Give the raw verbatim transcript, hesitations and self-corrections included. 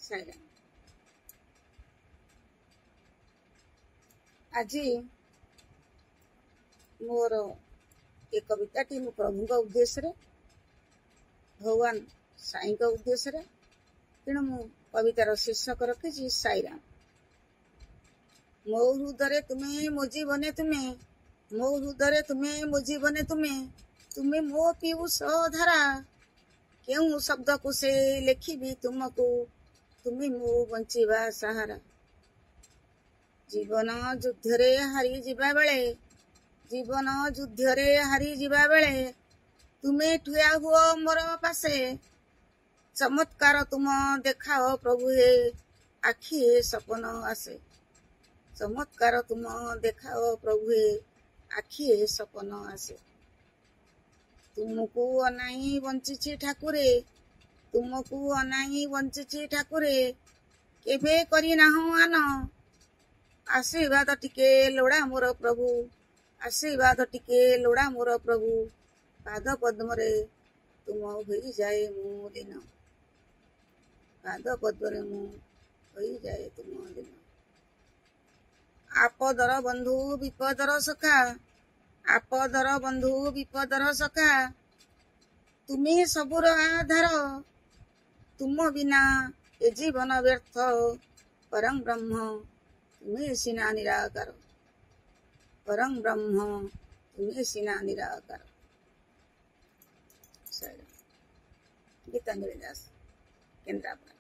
ସାଇରାମ। ଆଜି मोर ए कविताटी मो प्रभु उद्देश्य भगवान साई उद्देश्य तेणु मु कवितार शीर्षक रखी साईराम। मो हृदय तुम्हें मो जीवने तुम्हें मो हृदय तुम्हें मो जीवने तुम्हें तुम्हें मो पीयूष धारा क्यों शब्द को से लिखी तुमको तुम्हें मो बंचिवा सहारा। जीवन युद्ध रे हारी जीवा बेले जीवन युद्ध रे हारी जीवा बेले तुम्हें ठुआ हुओ मोर पासे चमत्कार तुम देखाओ प्रभु हे आखि सपन आसे चमत्कार तुम देखाओ प्रभु हे आखि सपन आसे। तुमको अनाई बंचिछि ठाकुरे तुमको अनाई बंचिछि ठाकुरे केबे करी नाहु आन आशीर्वाद टिके लोड़ा मोर प्रभु आशीर्वाद टिके लोड़ा मोर प्रभु पाद पद्म रे तुम होई जाए मो दिन पाद पद्म रे मु होई जाए तुम दिन। आपदर बंधु विपदर सखा आपदर बंधु विपदर सखा तुम्हें सबुर आधार तुम बिना ए जीवन व्यर्थ परम ब्रह्म तुम्हें सिना निराकार परम ब्रह्म तुम्हें सिना निराकार। गीतांजलि दास केन्द्रापड़ा।